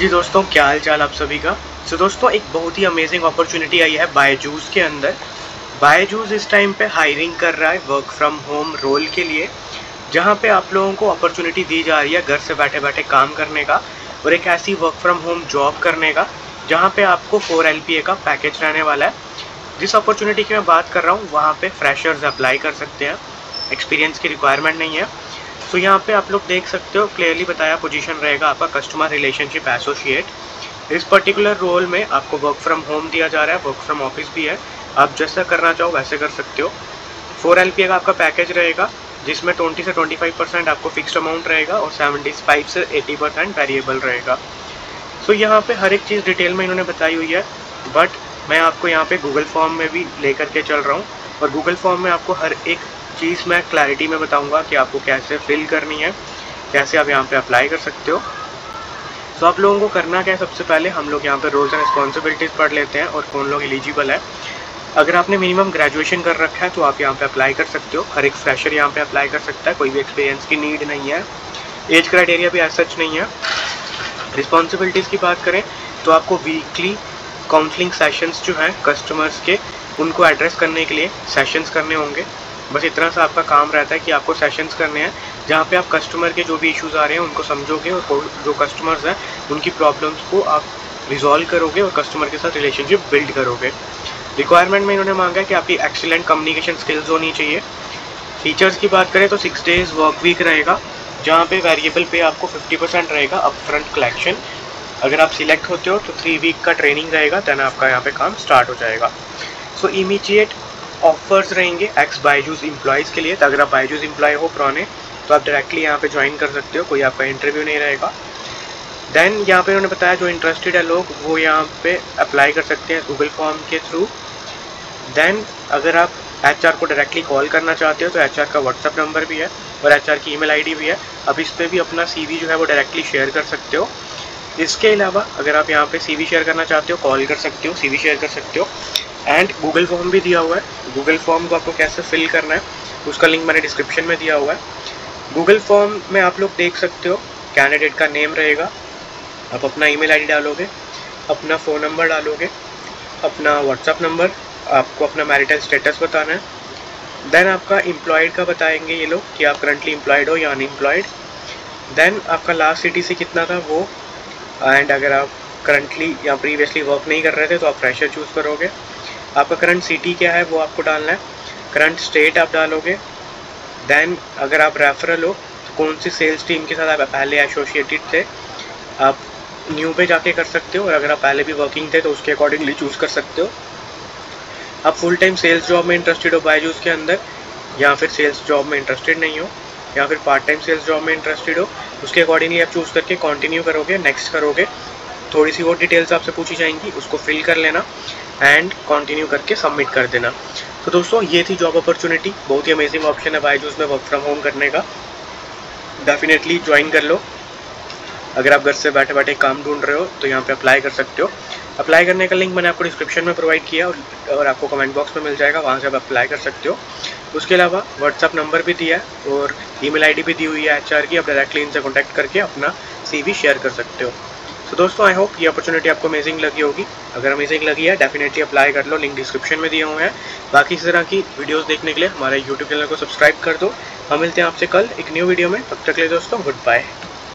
जी दोस्तों, क्या हाल चाल आप सभी का। दोस्तों, एक बहुत ही अमेजिंग अपॉर्चुनिटी आई है बायजूस के अंदर। बायजूस इस टाइम पे हायरिंग कर रहा है वर्क फ्रॉम होम रोल के लिए, जहां पे आप लोगों को अपॉर्चुनिटी दी जा रही है घर से बैठे बैठे काम करने का और एक ऐसी वर्क फ्रॉम होम जॉब करने का जहां पे आपको 4 LPA का पैकेज रहने वाला है। जिस अपॉर्चुनिटी की मैं बात कर रहा हूँ वहाँ पे फ्रेशर्स अप्लाई कर सकते हैं, एक्सपीरियंस की रिक्वायरमेंट नहीं है। सो यहाँ पे आप लोग देख सकते हो, क्लियरली बताया पोजीशन रहेगा आपका कस्टमर रिलेशनशिप एसोसिएट। इस पर्टिकुलर रोल में आपको वर्क फ्रॉम होम दिया जा रहा है, वर्क फ्रॉम ऑफिस भी है, आप जैसा करना चाहो वैसे कर सकते हो। 4 LPA का आपका पैकेज रहेगा, जिसमें 20 से 25% आपको फिक्स्ड अमाउंट रहेगा और 75 से 80% वेरिएबल रहेगा। सो यहाँ पे हर एक चीज़ डिटेल में इन्होंने बताई हुई है, बट मैं आपको यहाँ पे गूगल फॉर्म में भी लेकर के चल रहा हूँ और गूगल फॉर्म में आपको हर एक चीज़ मैं क्लैरिटी में बताऊँगा कि आपको कैसे फिल करनी है, कैसे आप यहाँ पे अप्लाई कर सकते हो। सो आप लोगों को करना क्या है, सबसे पहले हम लोग यहाँ पे रोल्स एंड रिस्पॉन्सिबिलिटीज़ पढ़ लेते हैं और कौन लोग एलिजिबल है। अगर आपने मिनिमम ग्रेजुएशन कर रखा है तो आप यहाँ पे अप्लाई कर सकते हो। हर एक फ्रेशर यहाँ पे अप्लाई कर सकता है, कोई भी एक्सपीरियंस की नीड नहीं है, एज क्राइटेरिया भी ऐसा सच नहीं है। रिस्पॉन्सिबिलिटीज़ की बात करें तो आपको वीकली काउंसलिंग सेशंस जो हैं कस्टमर्स के, उनको एड्रेस करने के लिए सेशंस करने होंगे। बस इतना सा आपका काम रहता है कि आपको सेशंस करने हैं जहाँ पे आप कस्टमर के जो भी इश्यूज़ आ रहे हैं उनको समझोगे और जो कस्टमर्स हैं उनकी प्रॉब्लम्स को आप रिजॉल्व करोगे और कस्टमर के साथ रिलेशनशिप बिल्ड करोगे। रिक्वायरमेंट में इन्होंने मांगा है कि आपकी एक्सीलेंट कम्युनिकेशन स्किल्स होनी चाहिए। फीचर्स की बात करें तो 6 डेज वर्क वीक रहेगा, जहाँ पे वेरिएबल पे आपको 50% रहेगा अपफ्रंट कलेक्शन। अगर आप सिलेक्ट होते हो तो 3 वीक का ट्रेनिंग रहेगा, देन आपका यहाँ पे काम स्टार्ट हो जाएगा। सो इमीडिएट ऑफर्स रहेंगे एक्स बायजूस एम्प्लॉयज़ के लिए। तो अगर आप बायजूस एम्प्लॉय हो पुराने तो आप डायरेक्टली यहाँ पे ज्वाइन कर सकते हो, कोई आपका इंटरव्यू नहीं रहेगा। देन यहाँ पे उन्होंने बताया जो इंटरेस्टेड है लोग वो यहाँ पे अप्लाई कर सकते हैं गूगल फॉर्म के थ्रू। देन अगर आप HR को डायरेक्टली कॉल करना चाहते हो तो HR का व्हाट्सअप नंबर भी है और HR की ईमेल ID भी है। अब इस पर भी अपना CV जो है वो डायरेक्टली शेयर कर सकते हो। इसके अलावा अगर आप यहाँ पे CV शेयर करना चाहते हो, कॉल कर सकते हो, CV शेयर कर सकते हो। एंड गूगल फॉर्म भी दिया हुआ है। गूगल फॉर्म को आपको कैसे फिल करना है उसका लिंक मैंने डिस्क्रिप्शन में दिया हुआ है। गूगल फॉर्म में आप लोग देख सकते हो, कैंडिडेट का नेम रहेगा, आप अपना ईमेल ID डालोगे, अपना फ़ोन नंबर डालोगे, अपना व्हाट्सअप नंबर, आपको अपना मैरिटल स्टेटस बताना है। देन आपका एम्प्लॉयड का बताएंगे ये लोग कि आप करंटली एम्प्लॉयड हो या अनएम्प्लॉयड। देन आपका लास्ट CTC कितना था वो, एंड अगर आप करंटली या प्रीवियसली वर्क नहीं कर रहे थे तो आप फ्रेशर चूज़ करोगे। आपका करंट सिटी क्या है वो आपको डालना है, करंट स्टेट आप डालोगे। देन अगर आप रेफरल हो तो कौन सी सेल्स टीम के साथ आप पहले एसोसिएटेड थे, आप न्यू पे जाके कर सकते हो, और अगर आप पहले भी वर्किंग थे तो उसके अकॉर्डिंगली चूज़ कर सकते हो। आप फुल टाइम सेल्स जॉब में इंटरेस्टेड हो बायजूस के अंदर, या फिर सेल्स जॉब में इंटरेस्टेड नहीं हो, या फिर पार्ट टाइम सेल्स जॉब में इंटरेस्टेड हो, उसके अकॉर्डिंगली आप चूज़ करके कंटिन्यू करोगे, नेक्स्ट करोगे। थोड़ी सी और डिटेल्स आपसे पूछी जाएंगी, उसको फिल कर लेना एंड कंटिन्यू करके सबमिट कर देना। तो दोस्तों, ये थी जॉब अपॉर्चुनिटी। बहुत ही अमेजिंग ऑप्शन है बायजूस में वर्क फ्रॉम होम करने का, डेफिनेटली ज्वाइन कर लो। अगर आप घर से बैठे बैठे काम ढूंढ रहे हो तो यहाँ पे अप्लाई कर सकते हो। अप्लाई करने का लिंक मैंने आपको डिस्क्रिप्शन में प्रोवाइड किया और आपको कमेंट बॉक्स में मिल जाएगा, वहाँ से आप अप्लाई कर सकते हो। उसके अलावा व्हाट्सअप नंबर भी दिया है और ईमेल ID भी दी हुई है HR की, आप डायरेक्टली इनसे कॉन्टैक्ट करके अपना CV शेयर कर सकते हो। तो दोस्तों, आई होप ये अपॉर्चुनिटी आपको अमेजिंग लगी होगी। अगर अमेजिंग लगी है डेफिनेटली अप्लाई कर लो, लिंक डिस्क्रिप्शन में दिए हुए हैं। बाकी इस तरह की वीडियोस देखने के लिए हमारे YouTube चैनल को सब्सक्राइब कर दो। हम मिलते हैं आपसे कल एक न्यू वीडियो में, तब तक के लिए दोस्तों गुड बाय।